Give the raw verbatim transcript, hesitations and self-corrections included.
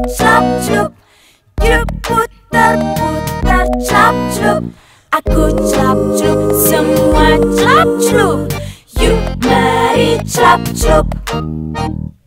Clup clup, yuk putar-putar clup clup. Aku clup clup, semua clup clup. Yuk mari clup clup.